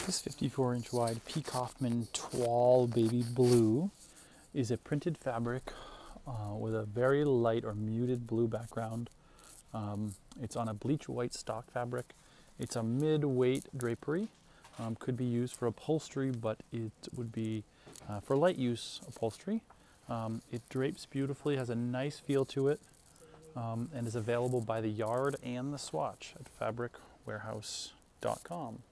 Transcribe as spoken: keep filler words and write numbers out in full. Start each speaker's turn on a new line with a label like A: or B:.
A: This fifty-four inch wide P. Kaufmann Toile baby blue is a printed fabric uh, with a very light or muted blue background. Um, it's on a bleach white stock fabric. It's a mid-weight drapery. Um, could be used for upholstery, but it would be uh, for light use upholstery. Um, it drapes beautifully, has a nice feel to it, um, and is available by the yard and the swatch at fabric warehouse dot com.